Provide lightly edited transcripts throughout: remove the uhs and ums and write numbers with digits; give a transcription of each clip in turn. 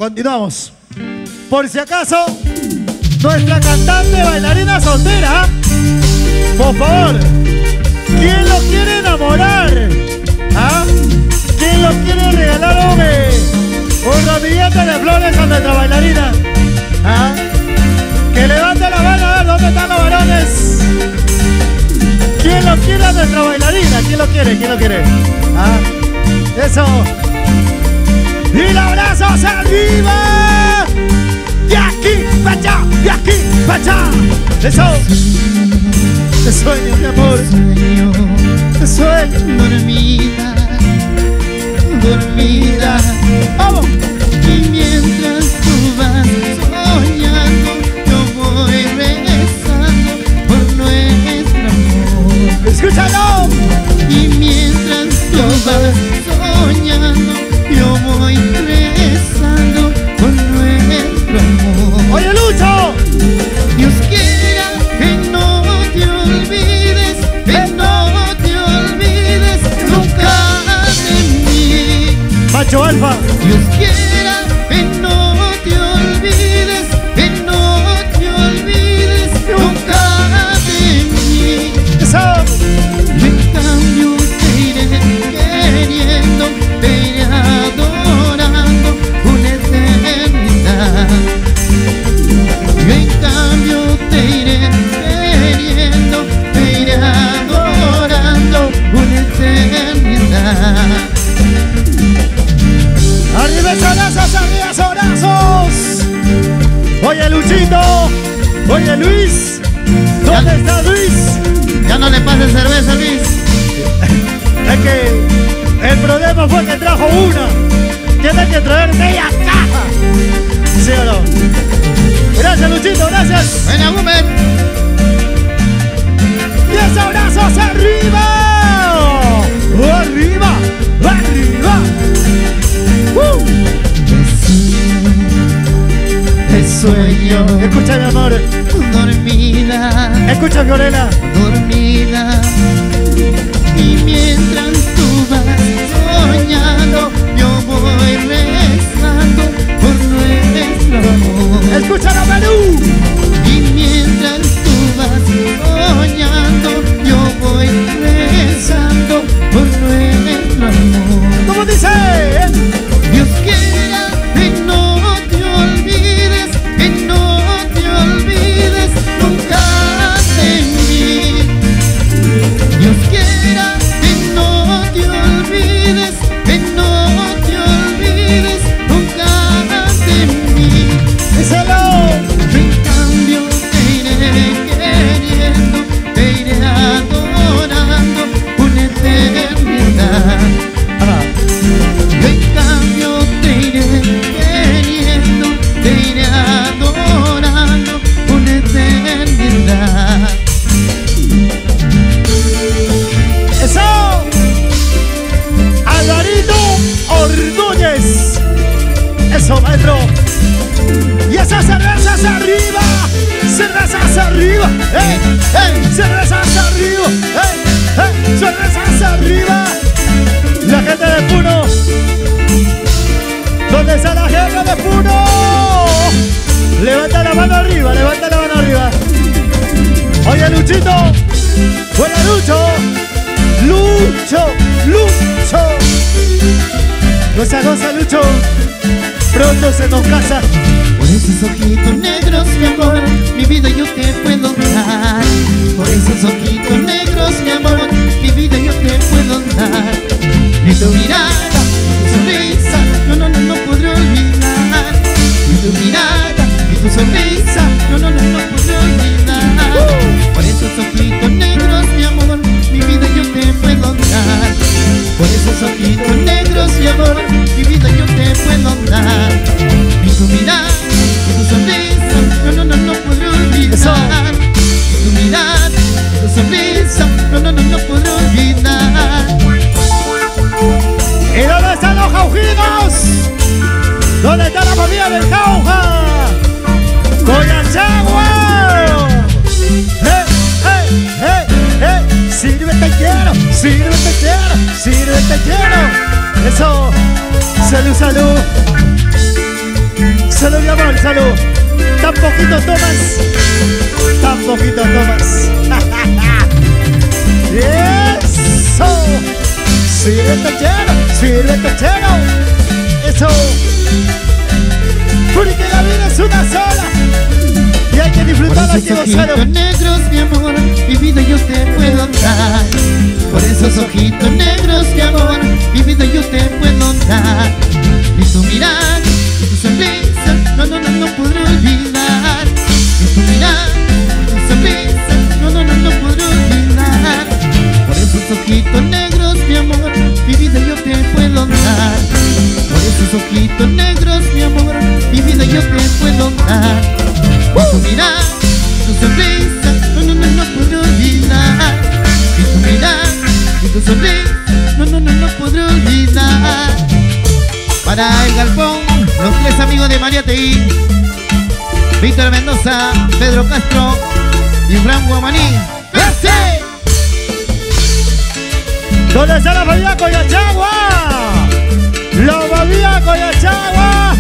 Continuamos. Por si acaso, nuestra cantante bailarina soltera, por favor, ¿quién lo quiere enamorar? ¿Ah? ¿Quién lo quiere regalar, hombre? Un ramillete de flores a nuestra bailarina. ¿Ah? Que levante la mano a ver dónde están los varones. ¿Quién lo quiere a nuestra bailarina? ¿Quién lo quiere? ¿Quién lo quiere? ¿Ah? Eso. Y los brazos arriba. De aquí para allá, de aquí para allá. Eso. Te sueño, mi amor. Te sueño. Dormida, dormida. Vamos. Y mientras tú vas soñando, yo voy rezando por nuestro amor. Escúchalo. Y mientras tú vas soñando, yo voy rezando por nuestro amor. Oye, Lucho. Dios quiera que no te olvides, que no te olvides nunca de mí. Macho alfa. Dios quiera que no te olvides, que no te olvides nunca de mí. Eso. Yo en cambio te iré queriendo, te iré adorando una eternidad. Yo en cambio te iré queriendo, te iré adorando una eternidad. Arriba sonazos, arriba sonazos. Oye, Luchito. Oye, Luis. ¿Dónde está Luis? Ya no le pases cerveza, Luis. Es que el problema fue que trajo una. Tiene que traer media caja. ¿Sí o no? Gracias, Luchito, gracias. Venga, Gumer. 10 abrazos arriba. Arriba, arriba. El sueño. Escucha, mi amor. Dormida, Escucha, Fiorella. dormida. Y mientras tú vas soñando, yo voy rezando por nuestro amor. Escucha la Perú. Y mientras tú vas soñando, yo voy rezando por nuestro amor. ¿Cómo dice? Dios quiera que no te olvides, que no te olvides nunca de mí. Dios quiera que no te olvides, que no te olvides nunca de mí. Díselo. En cambio te iré queriendo, te iré adorando una eternidad. Yo en cambio te iré queriendo, te iré adorando una eternidad. Eso. Alvarito Ordóñez. Eso, maestro. Y esas cervezas arriba. Cervezas arriba. ¡Ey! ¡Ey! Cervezas arriba. ¡Ey! ¡Ey! Cervezas arriba. La gente de Puno. ¿Dónde está la gente de Puno? Levanta la mano arriba, levanta la mano arriba. Oye, Luchito. Buena, Lucho. Lucho, Lucho. Goza, goza, Lucho. Pronto se nos casa. Por esos ojitos negros, mi amor, mi vida yo te puedo dar. Por esos ojitos negros, mi amor, mi vida yo te puedo dar. Y tu mirada, tu sonrisa, no podré olvidar. Y tu mirada, y tu sonrisa, no podré olvidar. Por esos ojitos negros, mi amor, mi vida yo te puedo dar. Por esos ojitos negros, mi amor, mi vida yo te puedo dar. Y tu mirada, y tu sonrisa, no podré olvidar. Y tu mirada, y tu sonrisa, no podré olvidar. ¿Y dónde están los jaujinos? ¿Dónde está la familia del Jauja? ¡Coyachagua! Sírvete quiero, sírvete quiero, sírvete quiero. Eso, salud, salud. Salud, mi amor, salud. Tan poquito tomas. Tan poquito tomas. Eso. Sírvete lleno, sírvete lleno. Eso. Porque la vida es una sola y hay que disfrutarla, hay que gozarlo. Por esos ojitos negros, mi amor, mi vida yo te puedo dar. Por esos ojitos negros, mi amor, mi vida yo te puedo dar. Y tu mirar, y tu sonrisa, no podré olvidar. Y tu mirar, y tu sonrisa, no podré olvidar. Por esos ojitos negros, mi amor, mi vida yo te puedo dar. Por esos ojitos negros, mi amor, mi vida yo te puedo dar. Y tu mirar, tu sonrisa, no podré olvidar. Y tu mirar, y tu sonrisa, no podré olvidar. Para el galpón, los tres amigos de María Teí, Víctor Mendoza, Pedro Castro y Fran Guamaní. ¡Ese! ¿Dónde está la familia Coyachagua? La familia Coyachagua.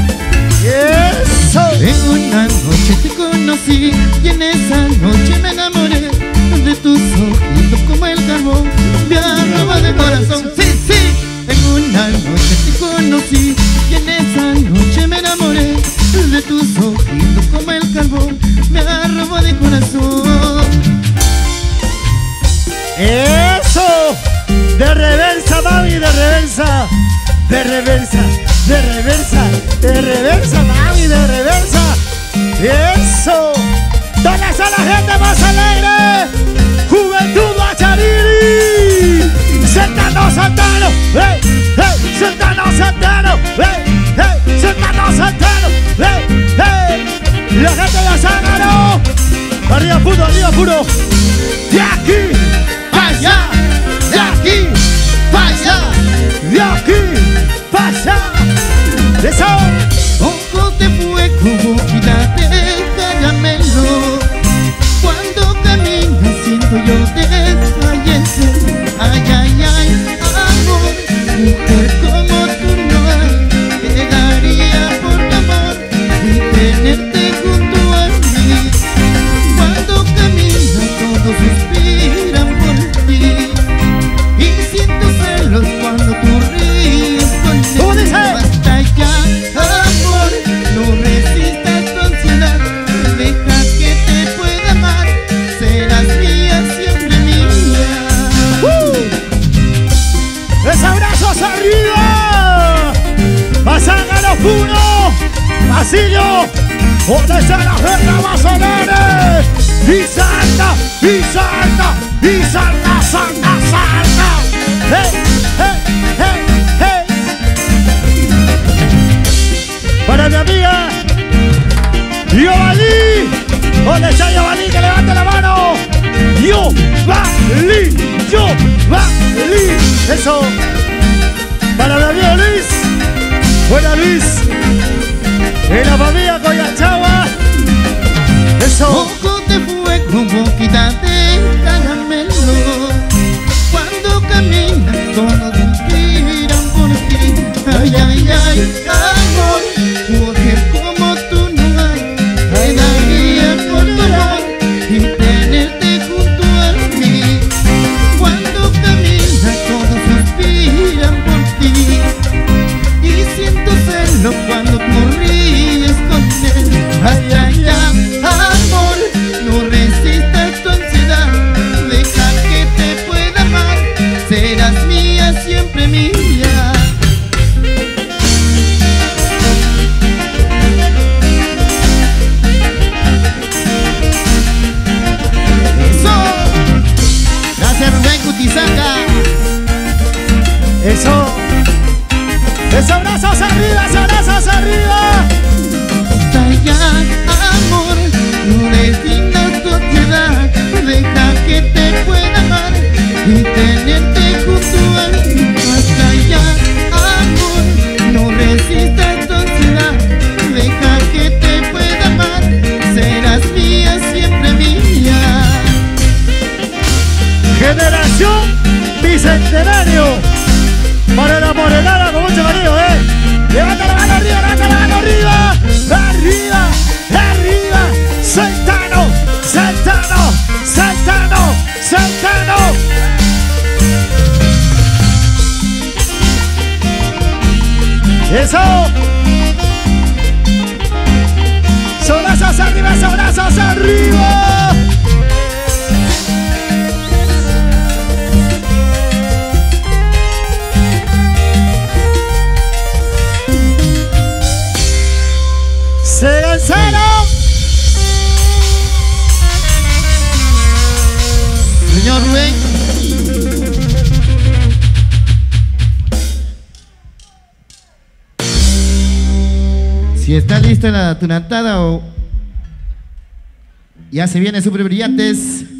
Eso. En una noche te conocí y en esa noche me enamoré de tus ojitos como el carbón, me arroba de corazón. Sí, sí. En una noche te conocí y en esa noche me enamoré de tus ojitos como el carbón, me arroba de corazón. Eso. De reversa, mami, de reversa. De reversa, de reversa, de reversa, mami, de reversa. Eso. ¿Dónde está la gente más alegre? Juventud Bachariri. Sentano Santano. Hey, hey, Sentano Santano. Hey, hey, Sentano Santano. Hey, hey. La gente de Zángaro. Arriba puro, arriba puro. De aquí para allá. De aquí para allá. De aquí para allá. Eso. Ojos de fuego, boquita de caramelo. Cuando caminas siento yo te fallecer. Ay, ay, ay, amor, mujer como tú no hay. Te daría por tu amor y tenerte junto a mí. Cuando caminas todos suspiran por ti. Y siento celos cuando tú ríes con él. Basta ya, amor, no resistas tu ansiedad. Deja que te pueda amar, serás mía, siempre mía. ¡Desabrazos arriba! ¡Pasan a los puros! ¡Pasillo! ¿Dónde está la gente más alegre? ¡Y salta! ¡Y salta! ¡Y salta! ¡Salta! ¡Salta! ¡Hey! ¡Hey! ¡Hey! ¡Hey! Para mi amiga Yovalí. ¿Dónde está Yovalí? Que levante la mano. Yovalí. Yovalí. Eso. Para mi amigo Luis. Buena Luis. En la familia Coyachagua. Eso. Ojos de fuego, boquita de caramelo. Cuando caminas todos suspiran por ti. Ay, ay, ay, amor, mujer como tú no hay. Te daría por tu amor y tenerte junto a mí. Cuando caminas todos suspiran por ti. Y siento celos cuando tú ríes con él. Ay, ay, ay, amor, ¡Eso! ¡Sobrazos arriba, sobrazos arriba! ¡Se lanzaron! Señor Rubén. Si está lista la tunatada o ya se viene Super Brillantes.